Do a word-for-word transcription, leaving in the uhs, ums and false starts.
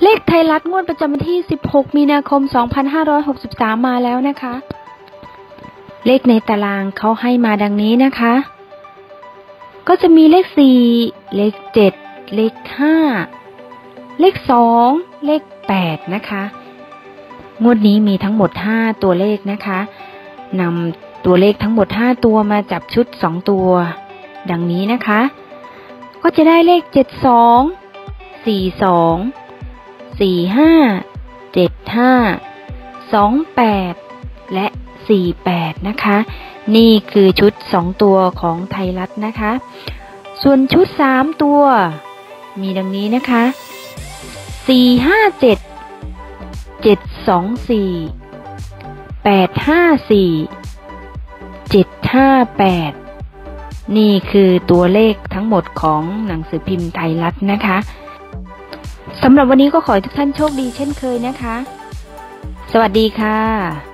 เลขไทยรัฐงวดประจำวันที่สิบหกมีนาคมสองพันห้าร้อยหกสิบสามมาแล้วนะคะเลขในตารางเขาให้มาดังนี้นะคะก็จะมีเลขสี่เลขเจ็ดเลขห้าเลขสองเลขแปดนะคะงวดนี้มีทั้งหมดห้าตัวเลขนะคะนำตัวเลขทั้งหมดห้าตัวมาจับชุดสองตัวดังนี้นะคะก็จะได้เลขเจ็ดสอง สี่สองสี่ห้า เจ็ดห้า สองแปดและสี่แปดนะคะนี่คือชุดสองตัวของไทยรัฐนะคะส่วนชุดสามตัวมีดังนี้นะคะสี่ห้าเจ็ด เจ็ดสองสี่ แปดห้าสี่ เจ็ดห้าแปดนี่คือตัวเลขทั้งหมดของหนังสือพิมพ์ไทยรัฐนะคะสำหรับวันนี้ก็ขอให้ทุกท่านโชคดีเช่นเคยนะคะสวัสดีค่ะ